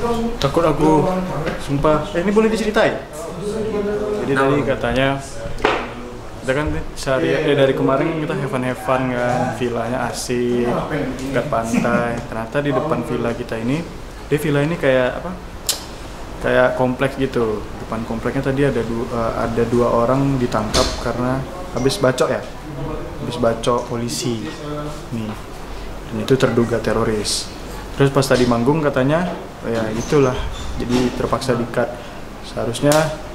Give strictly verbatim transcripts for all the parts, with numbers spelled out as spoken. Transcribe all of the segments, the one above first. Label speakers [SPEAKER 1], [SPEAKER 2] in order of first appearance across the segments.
[SPEAKER 1] Takut aku, sumpah. Eh, ini boleh diceritain? Jadi tadi katanya kita kan sehari eh, dari kemarin kita have fun have fun kan, villanya asik, dekat pantai. Ternyata di depan villa kita ini, di villa ini kayak apa? Kayak kompleks gitu. Depan kompleksnya tadi ada dua, uh, ada dua orang ditangkap karena habis bacok ya, habis bacok polisi. Nih, dan itu terduga teroris. Terus pas tadi manggung katanya, ya itulah, jadi terpaksa di-cut. Seharusnya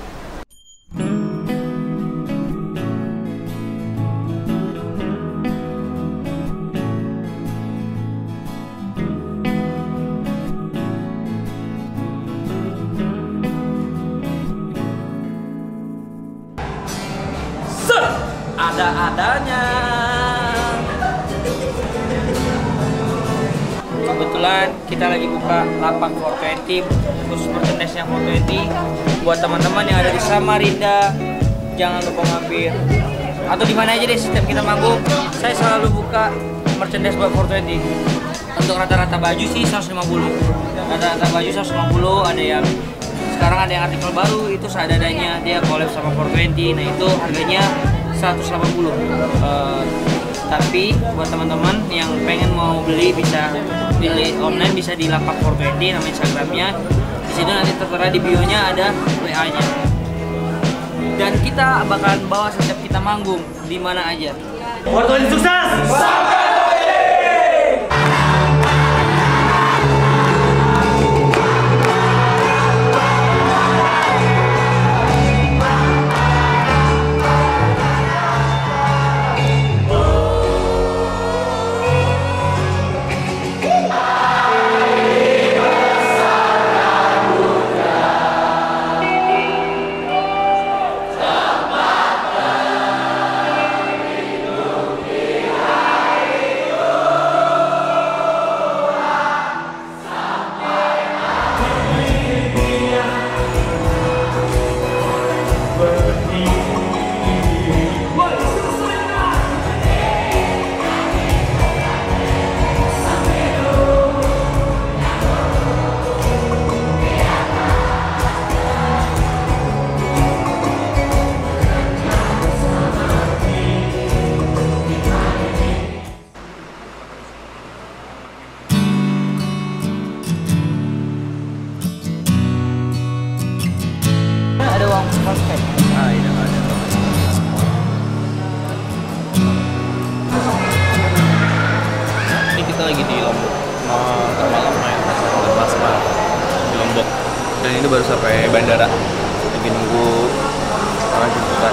[SPEAKER 2] ada-adanya. Kebetulan kita lagi buka lapak four twenty khusus merchandise yang four twenty buat teman-teman yang ada di Samarinda. Jangan lupa mampir atau di mana aja deh, setiap kita manggung saya selalu buka merchandise buat four twenty. Untuk rata-rata baju sih seratus lima puluh, rata-rata baju seratus lima puluh. Ada yang sekarang ada yang artikel baru itu seadanya, dia collab sama four twenty. Nah itu harganya seratus delapan puluh. Uh, tapi buat teman-teman yang pengen mau beli bisa beli online, bisa di lapak four twenty nama Instagramnya. Di situ nanti tertera di bio-nya ada W A-nya. Dan kita bakalan bawa setiap kita manggung di mana aja.
[SPEAKER 3] four twenty sukses!
[SPEAKER 2] Ada uang prospek.
[SPEAKER 3] Ah, iya ada. Ini kita lagi di Lombok, mau termalam main plasma di Lombok. Dan ini baru sampai bandara, lagi nunggu orang jemputan.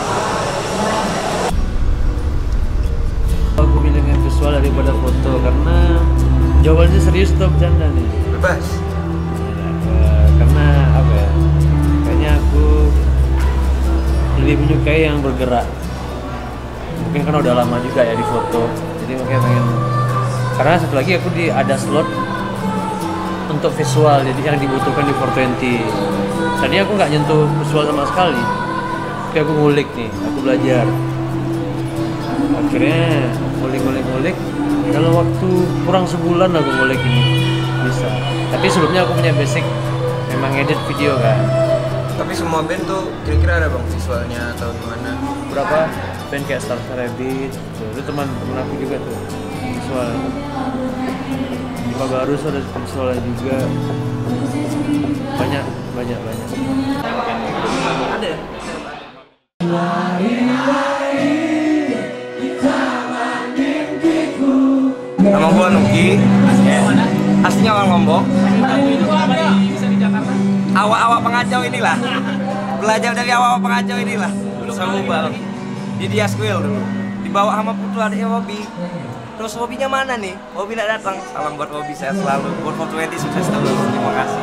[SPEAKER 4] Aku pilihnya visual daripada foto karena jawabannya serius atau bercanda nih?
[SPEAKER 3] Bebas.
[SPEAKER 4] Uh, karena apa ya? Kayaknya aku lebih menyukai yang bergerak. Mungkin karena udah lama juga ya di foto, jadi makanya pengen. Karena satu lagi aku di ada slot untuk visual, jadi yang dibutuhkan di four twenty. Tadi aku nggak nyentuh visual sama sekali, tapi aku ngulik nih, aku belajar. Akhirnya ngulik-ngulik-ngulik. Dalam waktu kurang sebulan aku ngulik ini bisa. Tapi sebelumnya aku punya basic memang edit video kan.
[SPEAKER 3] Tapi semua band tuh kira-kira ada bang visualnya atau gimana?
[SPEAKER 4] Berapa band kayak Star Rabbit, tuh, itu teman-teman aku juga tuh visual. Lima Barus ada visualnya juga. Banyak, banyak, banyak.
[SPEAKER 3] Ada. Nama gua Nuki. Aslinya orang Lombok. Awak-awak pengacau inilah. Belajar dari awak-awak pengacau inilah. Sama Ubal. Di Diasquil dulu. Dibawa sama putu adiknya Robi. Terus Robinya mana nih? Robi nggak datang. Salam buat Robi, saya selalu. Buat four twenty sukses terus. Terima kasih.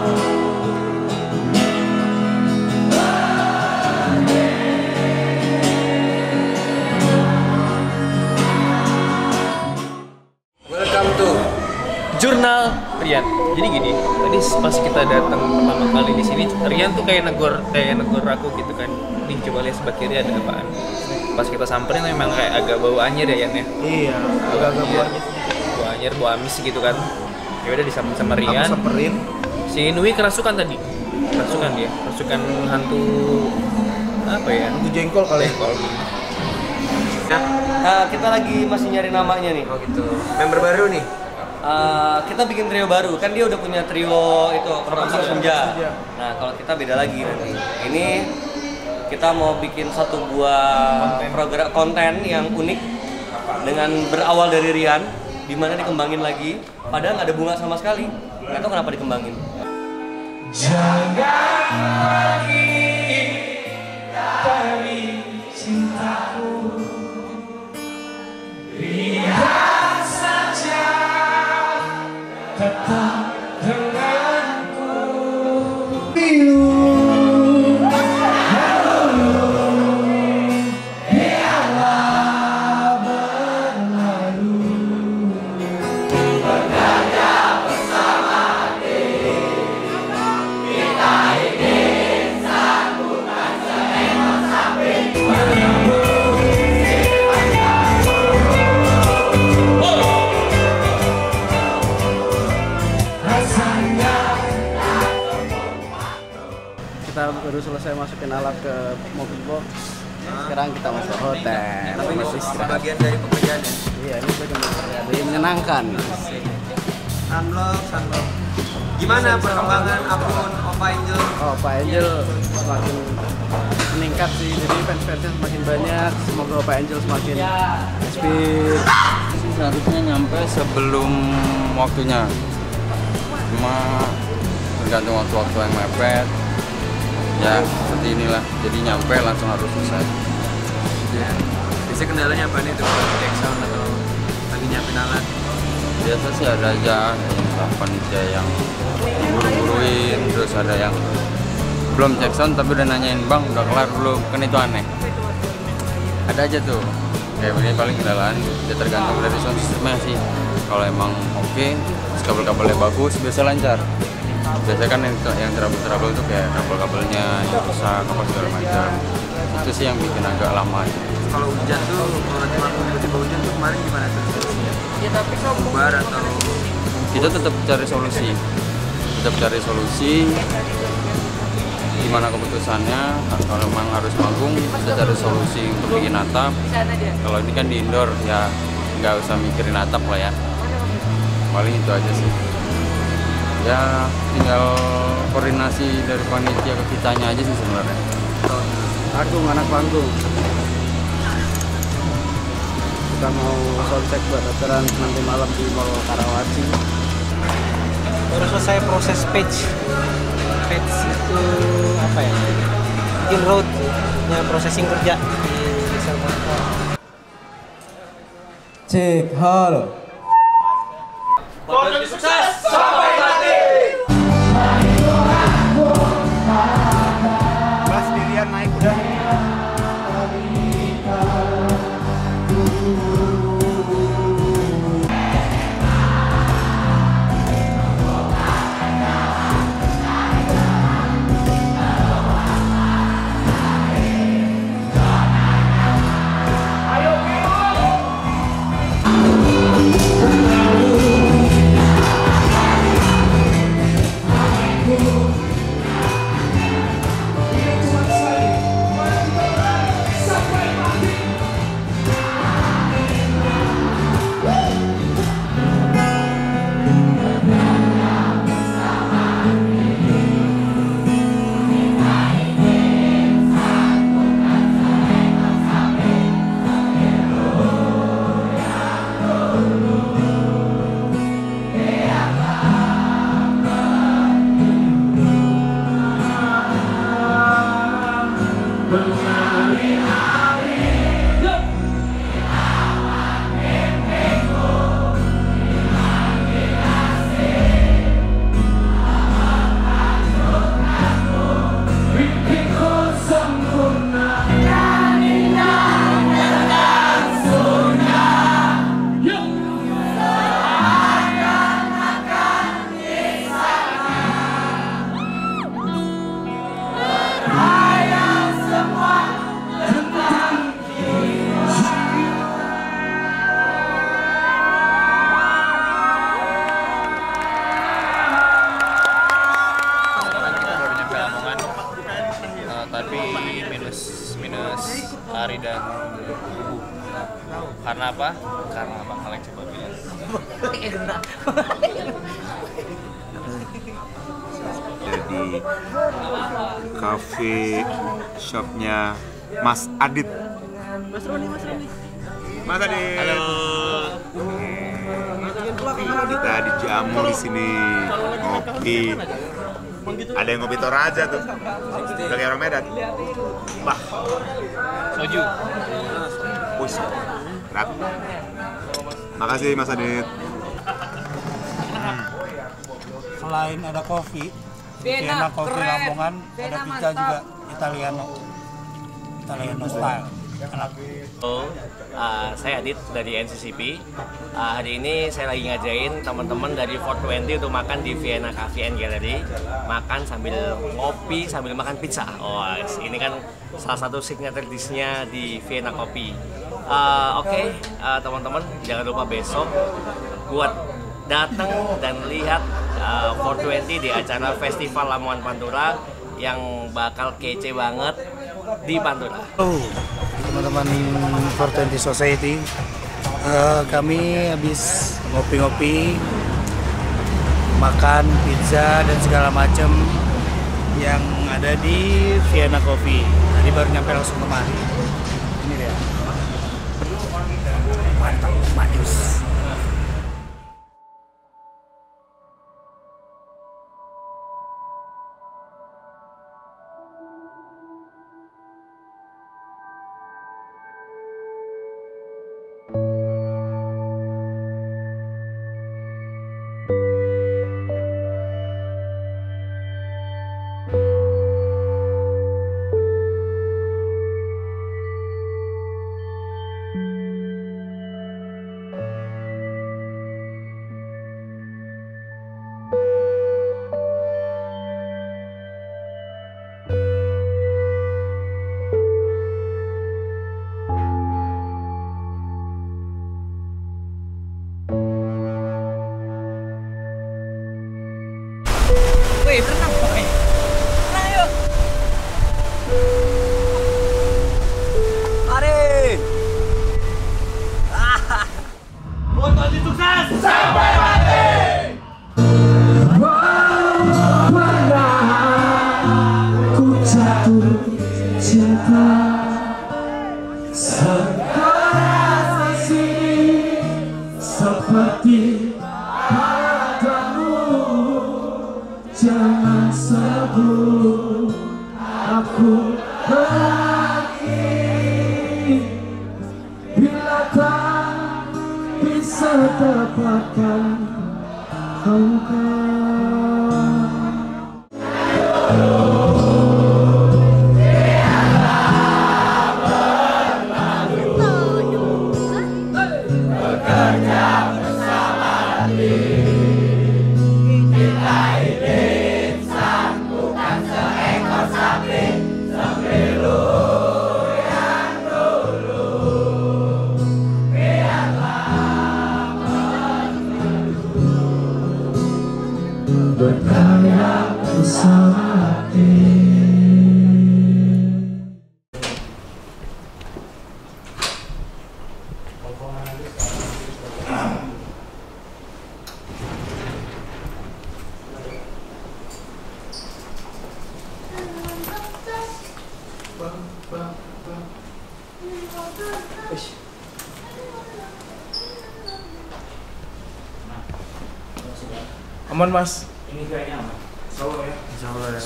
[SPEAKER 3] Welcome to Jurnal Rian. Jadi gini, tadi pas kita datang pertama kali di sini, Rian tuh kayak negor, kayak negor aku gitu kan. Nih coba lihat sebelah kiri ada apaan. Pas kita samperin memang kayak agak bau anyir ya Yan ya.
[SPEAKER 1] iya, agak-agak
[SPEAKER 3] Iya.
[SPEAKER 1] buahnya.
[SPEAKER 3] Bau anyir, bau amis gitu kan. Ya udah disambut sama Rian.
[SPEAKER 1] Aku samperin,
[SPEAKER 2] Si Nui kerasukan tadi. Kerasukan dia. Kerasukan hantu apa ya?
[SPEAKER 5] Hantu jengkol kali.
[SPEAKER 2] Jengkol.
[SPEAKER 3] Nah, kita lagi masih nyari namanya nih.
[SPEAKER 5] Oh gitu. Member baru nih.
[SPEAKER 3] Uh, kita bikin trio baru, kan dia udah punya trio itu Romansa Senja. Nah, kalau kita beda lagi nanti. Ini kita mau bikin satu buah program konten yang unik dengan berawal dari Rian, di mana dikembangin lagi, padahal nggak ada bunga sama sekali. Nggak tahu kenapa dikembangin. Jangan lagi dari cintaku, lihat saja tetap denganku. Biru
[SPEAKER 5] Kita baru selesai masukin alat ke mobil box. Sekarang kita masuk hotel.
[SPEAKER 3] Tapi ini bagian dari pekerjaannya.
[SPEAKER 5] Iya, ini bagian pekerjaan. Jadi menyenangkan.
[SPEAKER 3] Sunblock, sunblock. Gimana perkembangan akun Opa Angel?
[SPEAKER 5] Oh, Pak Angel semakin meningkat sih. Jadi fans-fansnya semakin banyak. Semoga Pak Angel semakin speed.
[SPEAKER 6] Seharusnya nyampe sebelum waktunya. Cuma tergantung waktu-waktu yang mepet. Ya, seperti inilah. Jadi nyampe langsung harus selesai.
[SPEAKER 3] Ya. Biasanya kendalanya apa nih tuh? Cek sound atau lagi nyiapin alat?
[SPEAKER 6] Biasa sih ada aja yang panitia yang buru-buruin, terus ada yang belum cek sound tapi udah nanyain bang udah kelar belum, kan itu aneh. Ada aja tuh. Kayak ini paling kendalaan, ya tergantung dari sound systemnya sih. Kalau emang oke, okay, kabel-kabelnya bagus, biasa lancar. Biasanya kan yang, yang trouble-trouble itu kayak kabel-kabelnya yang rusak, apa segala macam. Itu sih yang bikin agak lama.
[SPEAKER 3] Kalau hujan tuh, kalau cuma tiba-tiba hujan tuh kemarin gimana tuh? Bubar atau?
[SPEAKER 6] Kita tetap cari solusi, tetap cari solusi. Gimana keputusannya? Kalau memang harus manggung, kita cari solusi untuk bikin atap. Kalau ini kan di indoor, ya nggak usah mikirin atap lah ya. Paling itu aja sih. Ya tinggal koordinasi dari panitia ke kitanya aja sih sebenarnya.
[SPEAKER 5] Agung, anak panggung. Kita mau soundcheck buat acara nanti malam di Mall Karawaci.
[SPEAKER 7] Baru selesai proses patch. Patch itu apa ya? Inroad ya, processing kerja di sel motor.
[SPEAKER 5] Cek halo.
[SPEAKER 3] Sukses sampai mati.
[SPEAKER 5] Bas dirian naik udah.
[SPEAKER 8] Ari dan Ibu. Karena apa? Karena Bang Alex coba bilang.
[SPEAKER 9] Jadi cafe shopnya Mas Adit.
[SPEAKER 7] Mas Roni, Mas Roni.
[SPEAKER 9] Mas Adit. Halo. Kita dijamu di sini ngopi. Ada yang ngopi Toraja tuh. Dari orang Medan. Bah.
[SPEAKER 8] Soju.
[SPEAKER 9] Push. Rat. Makasih Mas Adit.
[SPEAKER 10] Selain ada kopi, Vienna Kopi Lamongan, ada pizza juga Italiano. Italiano style. Enak.
[SPEAKER 3] Oh, uh, saya Adit dari N C C P. Uh, hari ini saya lagi ngajain teman-teman dari four twenty untuk makan di Vienna Cafe and Gallery. Makan sambil ngopi, sambil makan pizza. Oh, ini kan salah satu signature dish-nya di Vienna Kopi. Uh, Oke, okay, uh, teman-teman, jangan lupa besok buat datang dan lihat uh, four twenty di acara Festival Lamongan Pantura yang bakal kece banget di Pantura.
[SPEAKER 10] Oh, teman-teman four twenty Society, uh, kami habis ngopi-ngopi, makan pizza dan segala macam yang ada di Vienna Coffee. Tadi baru nyampe langsung kemari. Ini dia. Mantap, majus.
[SPEAKER 2] Wih, berenang pokoknya. Nah, yuk.
[SPEAKER 3] Mari.
[SPEAKER 11] Foto sukses sampai mati. Ku jatuh cinta seperti seperti padamu. Jangan sebut aku lagi bila tak bisa dapatkan kau kan. Berkarya bersama
[SPEAKER 1] Aman mas.
[SPEAKER 8] Ini kayaknya aman.
[SPEAKER 1] Insyaallah ya. Insyaallah ya.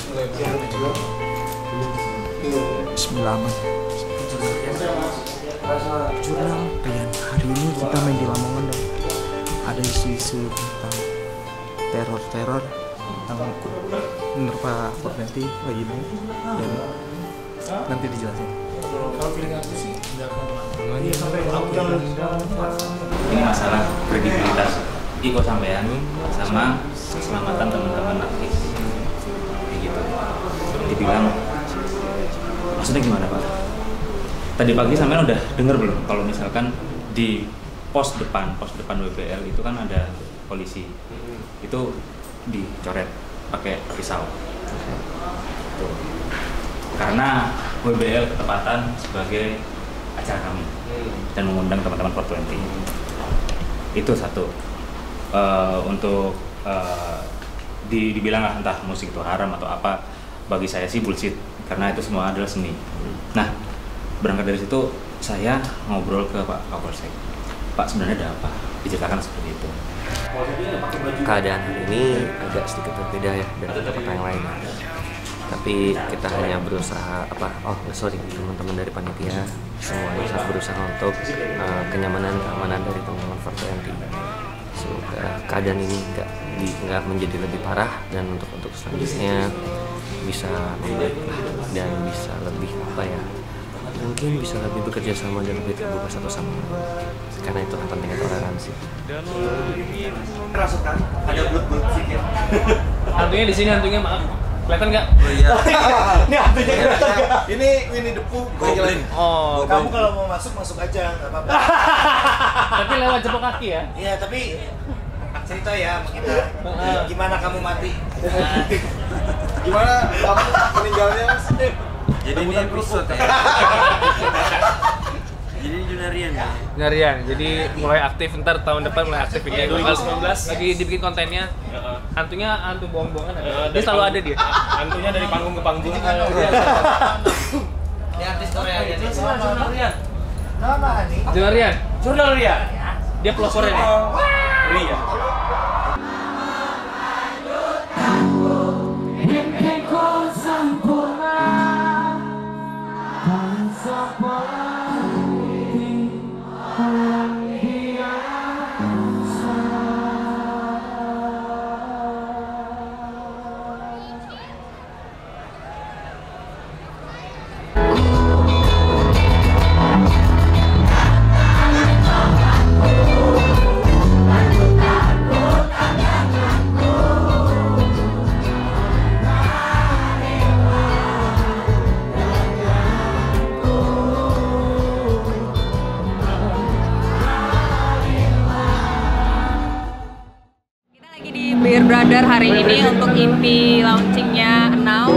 [SPEAKER 1] Bismillah. Jurnal Rian, hari ini kita main di Lamongan dong. Ada isu-isu tentang teror-teror tentang menerpa Fortnite lagi ini dan nanti dijelasin. Kalau feeling aku sih nggak aman.
[SPEAKER 8] Ini masalah kredibilitas ego sampean sama keselamatan teman-teman aktif. Kayak gitu. Dibilang maksudnya gimana Pak? Tadi pagi sampean udah denger belum kalau misalkan di pos depan, pos depan W B L itu kan ada polisi. Itu dicoret pakai pisau. Tuh. Karena W B L ketepatan sebagai acara kami dan mengundang teman-teman four twenty. Itu satu. Uh, untuk uh, di, dibilang lah entah musik itu haram atau apa, bagi saya sih bullshit karena itu semua adalah seni. Nah, berangkat dari situ saya ngobrol ke Pak Kapolsek. Pak, sebenarnya ada apa? Diceritakan seperti itu.
[SPEAKER 3] Keadaan hari ini agak sedikit berbeda ya dari tempat yang lain. Tapi kita hanya berusaha apa? Oh sorry, teman-teman dari panitia semuanya sangat berusaha untuk uh, kenyamanan keamanan dari teman-teman four twenty. Semoga keadaan ini nggak nggak menjadi lebih parah dan untuk untuk selanjutnya bisa membaik dan bisa lebih apa ya? Mungkin bisa lebih bekerja sama dan lebih terbuka satu sama lain. Karena itu kan pentingnya toleransi.
[SPEAKER 10] Kerasukan ada bulut-bulut sedikit.
[SPEAKER 4] Hantunya di sini, hantunya maaf. Kelihatan nggak?
[SPEAKER 10] Oh iya. Ini hantunya kelihatan nggak? Ini Winnie the Pooh. Goblin.
[SPEAKER 4] Oh.
[SPEAKER 10] Kamu kalau mau masuk masuk aja, nggak apa-apa.
[SPEAKER 4] Tapi lewat jempol kaki ya?
[SPEAKER 10] Iya, tapi cerita ya sama kita. Gimana kamu mati? Gimana kamu meninggalnya?
[SPEAKER 6] Jadi ini episode ya. Jadi Junarian ya?
[SPEAKER 4] Junarian, jadi mulai aktif, ntar tahun depan mulai aktif ya. dua ribu sembilan belas lagi dibikin kontennya. Hantunya hantu bohong-bohongan ada. Dia selalu ada dia. Hantunya dari panggung ke panggung.
[SPEAKER 10] Ini artis Korea aja nih. Junarian. Nama nih?
[SPEAKER 4] Junarian. Junarian. Dia pelopornya nih. Ria.
[SPEAKER 12] Beer Brother hari ini untuk E P launchingnya Now.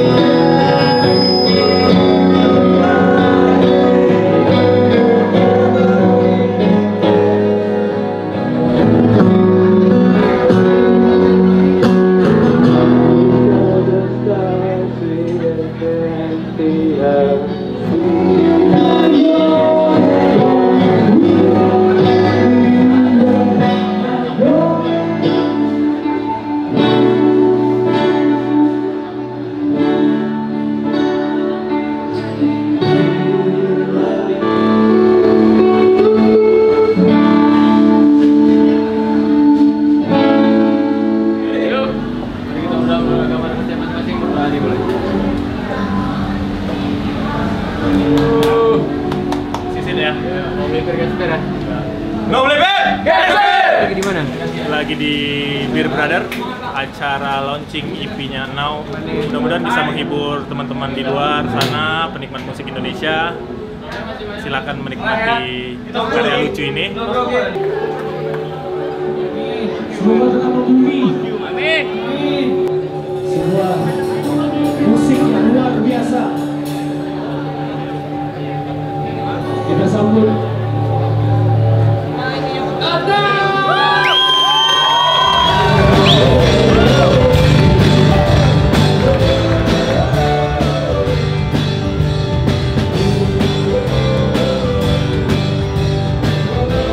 [SPEAKER 1] No boleh bet!
[SPEAKER 4] Lagi di mana?
[SPEAKER 1] Lagi di Beer Brother, acara launching E P-nya Now. Mudah-mudahan bisa menghibur teman-teman di luar sana, penikmat musik Indonesia. Silakan menikmati karya lucu ini.
[SPEAKER 11] Sebuah musik yang luar biasa. Kita sambut.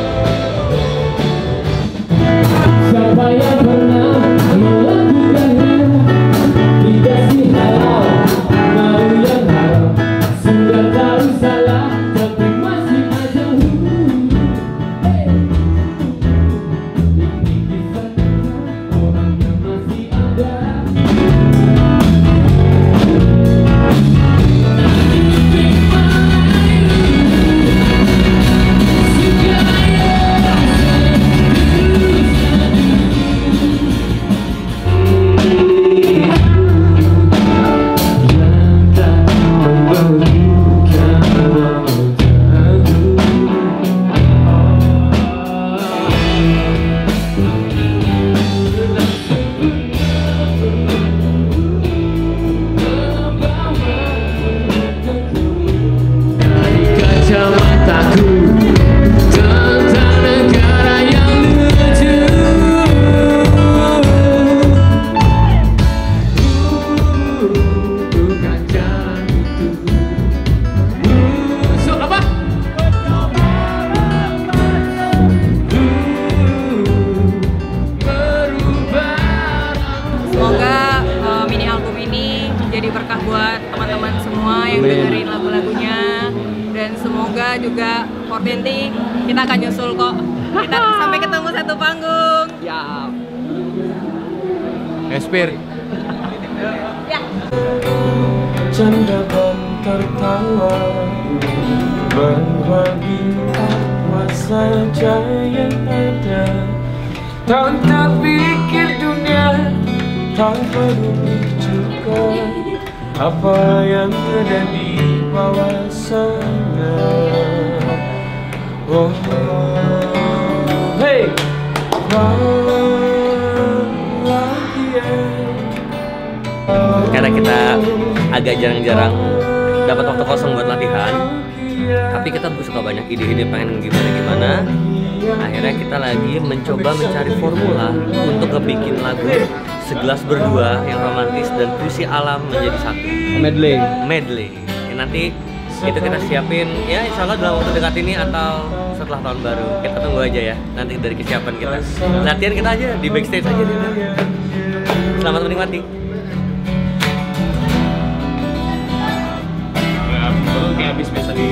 [SPEAKER 11] Siapa yang pernah melakukan
[SPEAKER 12] jadi berkah buat teman-teman semua yang
[SPEAKER 4] Amin.
[SPEAKER 12] dengerin lagu-lagunya. Dan semoga juga four twenty kita akan nyusul kok. Kita sampai ketemu satu panggung.
[SPEAKER 2] Ya.
[SPEAKER 4] Espir.
[SPEAKER 12] Ya.
[SPEAKER 11] Canda dan tertawa, berbagi apa saja yang ada. Tak terpikir dunia tanpa juga apa yang ada di bawah sana. Oh, hey,
[SPEAKER 4] Karena kita agak jarang-jarang dapat waktu kosong buat latihan, tapi kita suka banyak ide-ide pengen gimana-gimana. Akhirnya kita lagi mencoba mencari formula untuk ngebikin lagu segelas berdua yang romantis dan puisi alam menjadi satu.
[SPEAKER 2] Medley.
[SPEAKER 4] Medley. Ya, nanti itu kita siapin ya insya Allah dalam waktu dekat ini atau setelah tahun baru. Kita tunggu aja ya nanti dari kesiapan kita. Latihan kita aja di backstage aja nih. Selamat menikmati.
[SPEAKER 1] Kayak habis biasa di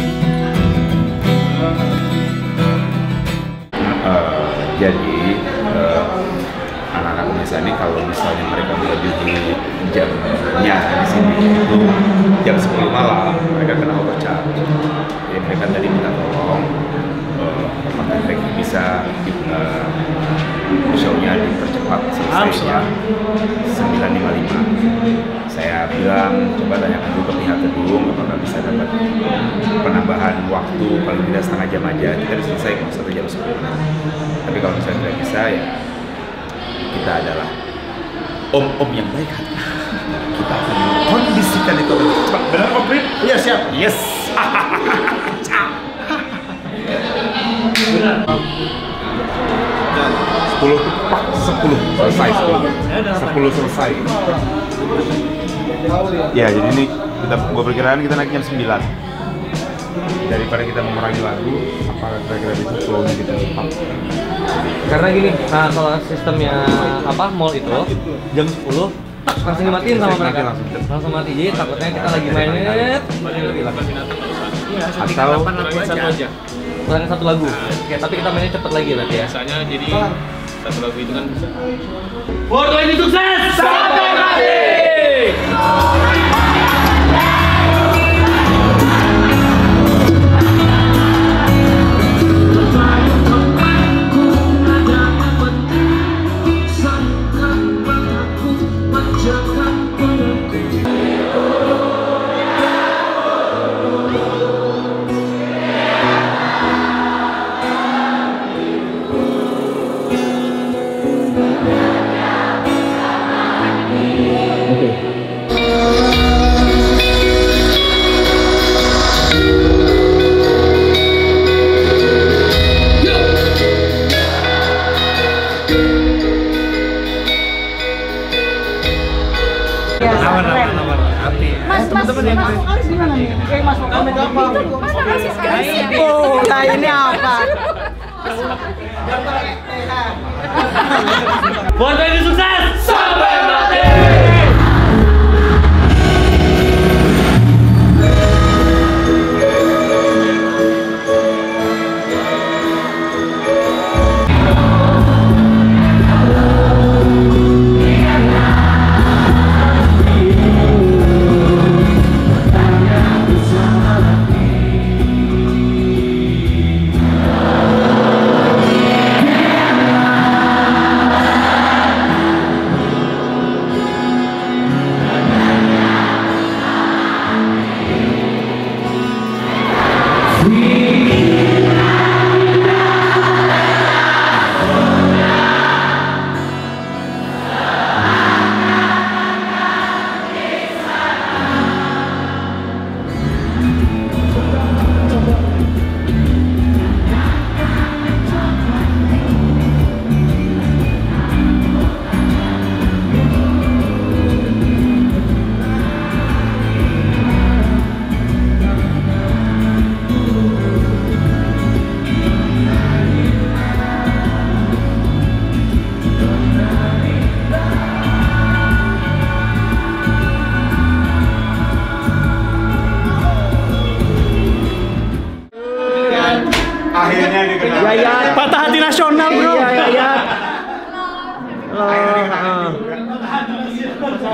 [SPEAKER 9] Uh, jadi uh, anak-anak Unesa ini kalau misalnya mereka melebihi jamnya di sini itu jam sepuluh malam mereka kena overcharge. Jadi mereka tadi minta tolong uh, apakah mereka bisa uh, show-nya dipercepat selesainya sembilan lima puluh lima. Saya bilang coba tanyakan dulu ke pihak gedung apakah bisa dapat penambahan waktu paling tidak setengah jam aja, kita bisa selesai kalau satu jam sepuluh. Tapi kalau misalnya tidak bisa ya kita adalah om-om yang baik hati. Kita akan kondisikan itu cepat. Benar Om Prit? Iya siap. Yes. sepuluh tepat, sepuluh selesai, sepuluh sepuluh selesai. Ya jadi ini kita gua perkiraan kita naik jam sembilan. Daripada kita mengurangi lagu, apa kira-kira bisa flow-nya kita cepat.
[SPEAKER 4] Karena gini, nah kalau sistemnya apa mall itu jam sepuluh langsung dimatiin sama mereka.
[SPEAKER 9] Langsung,
[SPEAKER 4] langsung mati. Jadi takutnya kita lagi main
[SPEAKER 9] atau
[SPEAKER 1] satu aja.
[SPEAKER 4] kurang satu lagu. Oke, tapi kita mainnya cepet lagi nanti ya.
[SPEAKER 1] Biasanya jadi satu lagu itu kan bisa.
[SPEAKER 11] four twenty sukses sampai mati.
[SPEAKER 2] Oh, nah ini apa?
[SPEAKER 11] four twenty sukses sampai mati.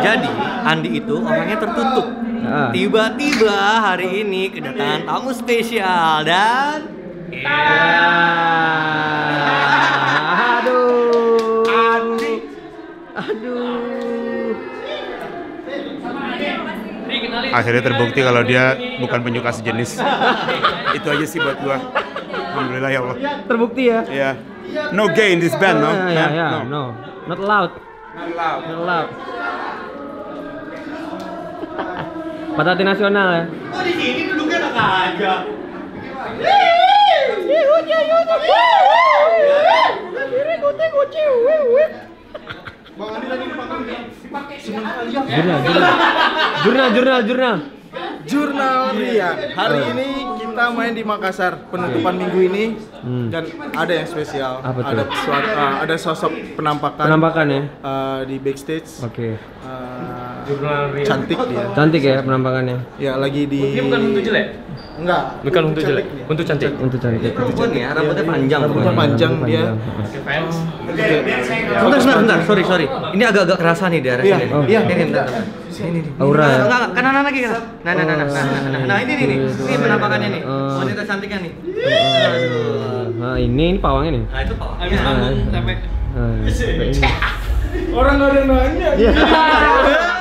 [SPEAKER 13] Jadi Andi itu orangnya tertutup.
[SPEAKER 14] Ah.
[SPEAKER 13] Tiba-tiba hari ini kedatangan tamu spesial dan
[SPEAKER 14] Aduh. Andi. Aduh.
[SPEAKER 15] Akhirnya terbukti kalau dia bukan penyuka sejenis. Itu aja sih buat gua. Alhamdulillah ya Allah.
[SPEAKER 14] Terbukti ya?
[SPEAKER 15] Iya. No gay in this band, no?
[SPEAKER 14] Ya, ya, ya.
[SPEAKER 15] No.
[SPEAKER 14] No. Not allowed.
[SPEAKER 15] Not allowed.
[SPEAKER 14] Not allowed. Patah hati nasional ya.
[SPEAKER 11] Kok di sini duduknya enak aja.
[SPEAKER 1] Bang Andi tadi dipakai seneng kali ya.
[SPEAKER 14] Jurnal, jurnal, jurnal, jurnal.
[SPEAKER 16] Jurnal Rian. Hari ini kita main di Makassar penutupan minggu ini
[SPEAKER 14] Hmm.
[SPEAKER 16] dan ada yang spesial.
[SPEAKER 14] Apa tuh?
[SPEAKER 16] Ada suatu, uh, ada sosok penampakan.
[SPEAKER 14] Penampakan ya?
[SPEAKER 16] uh, di backstage.
[SPEAKER 14] Oke.
[SPEAKER 16] Uh,
[SPEAKER 14] Jurnal Rian.
[SPEAKER 16] cantik dia.
[SPEAKER 14] Cantik ya penampakannya.
[SPEAKER 16] Ya lagi di.
[SPEAKER 14] Ini bukan untuk jelek?
[SPEAKER 16] Enggak.
[SPEAKER 14] Bukan untuk jelek. Untuk cantik. Untuk cantik.
[SPEAKER 13] perempuan ya, rambutnya panjang.
[SPEAKER 16] Rambutnya panjang dia.
[SPEAKER 13] Oke. Bentar, bentar, bentar. Sorry, sorry. Ini agak-agak kerasa nih daerah
[SPEAKER 16] Iya,
[SPEAKER 13] sini.
[SPEAKER 16] oh. Iya.
[SPEAKER 13] Ini, bentar. Ini, ini.
[SPEAKER 14] Aura ya?
[SPEAKER 13] Enggak, enggak, kanan lagi kan. Nah, nah, nah, nah, nah, nah, nah, nah, ini nih, nih. Ini penampakannya nih. Wanita cantiknya nih. Aduh.
[SPEAKER 14] Nah, ini ini pawangnya nih.
[SPEAKER 13] Nah, itu pawangnya.
[SPEAKER 14] Nah,
[SPEAKER 13] Sampai
[SPEAKER 14] nah, sampai ini.
[SPEAKER 16] Orang nggak ada yang nanya.
[SPEAKER 14] Iya.